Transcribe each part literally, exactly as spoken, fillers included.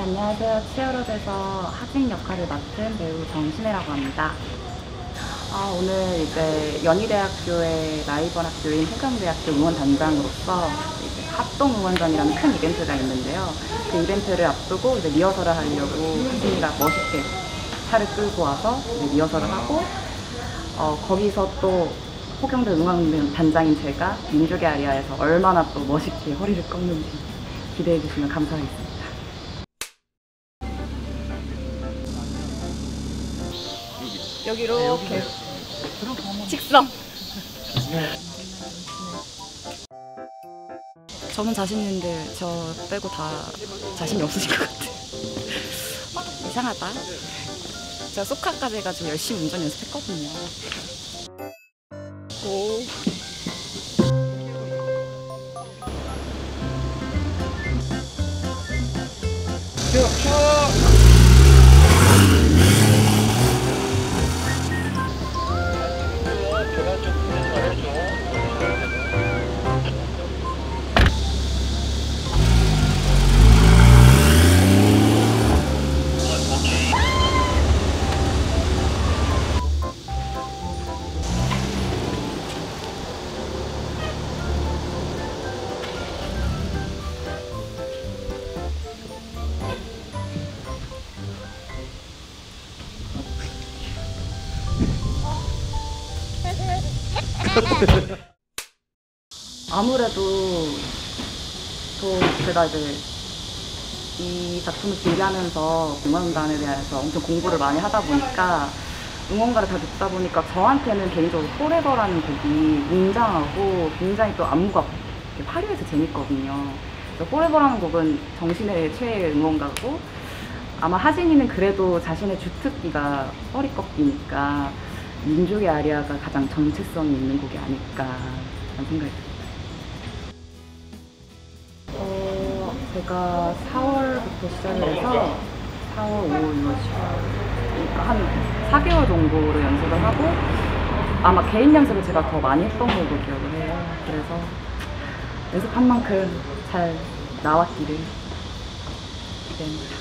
안녕하세요. 치어럽에서 하진 역할을 맡은 배우 정신혜라고 합니다. 아, 오늘 이제 연희대학교의 라이벌 학교인 해경대학교 응원단장으로서 이제 합동 응원전이라는 큰 이벤트가 있는데요. 그 이벤트를 앞두고 이제 리허설을 하려고 하진이가 멋있게 차를 끌고 와서 이제 리허설을 하고, 어, 거기서 또 호경대 응원단장인 제가 민족의 아리아에서 얼마나 또 멋있게 허리를 꺾는지 기대해 주시면 감사하겠습니다. 여기 이렇게 직선. 저는 자신 있는데 저 빼고 다 자신이 없으신 것 같아요. 어, 이상하다. 제가 소카까지 해가지고 열심히 운전 연습했거든요. 오. 아무래도 또 제가 이제 이 작품을 준비하면서 응원단에 대해서 엄청 공부를 많이 하다 보니까 응원가를 다 듣다 보니까 저한테는 개인적으로 포레버라는 곡이 웅장하고 굉장히 또 안무가 화려해서 재밌거든요. 포레버라는 곡은 정신의 최애 응원가고, 아마 하진이는 그래도 자신의 주특기가 허리 꺾이니까 민족의 아리아가 가장 정체성이 있는 곡이 아닐까 라는 생각이 듭니다. 어, 제가 사월부터 시작을 해서 사월, 오월, 유월, 칠월 그러니까 한 사 개월 정도로 연습을 하고, 아마 개인 연습을 제가 더 많이 했던 걸로 기억을 해요. 그래서 연습한 만큼 잘 나왔기를 기대합니다.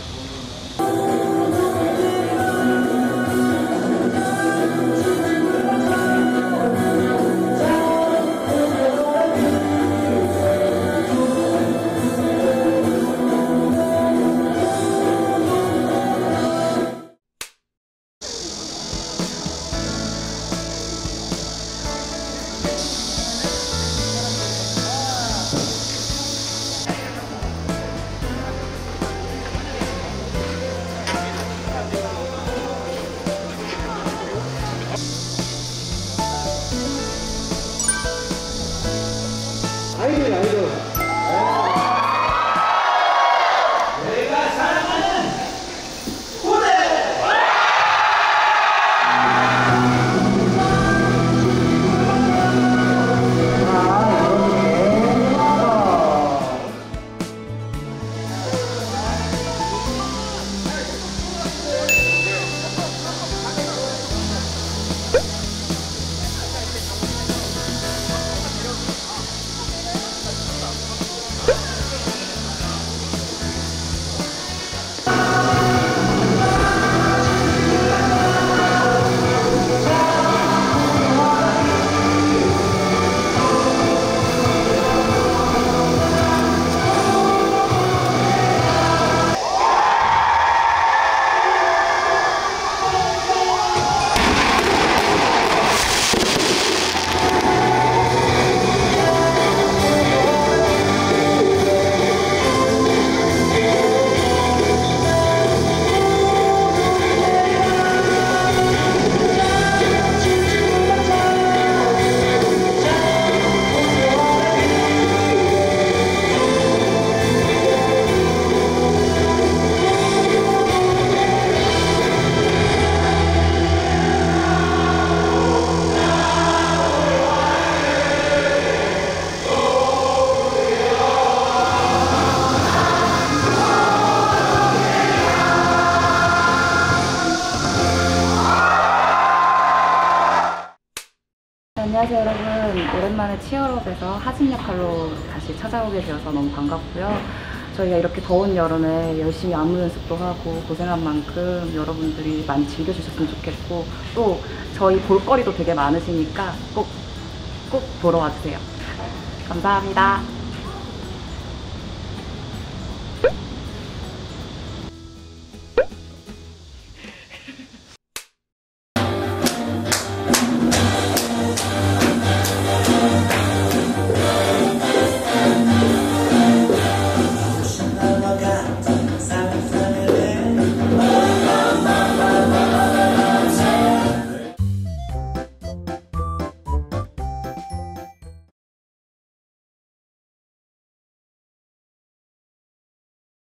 아이돌 아이돌 내가 사랑하는 무대. 안녕하세요 여러분. 오랜만에 치어럽에서 하진 역할로 다시 찾아오게 되어서 너무 반갑고요. 저희가 이렇게 더운 여름에 열심히 안무 연습도 하고 고생한 만큼 여러분들이 많이 즐겨주셨으면 좋겠고, 또 저희 볼거리도 되게 많으시니까 꼭, 꼭 보러 와주세요. 감사합니다.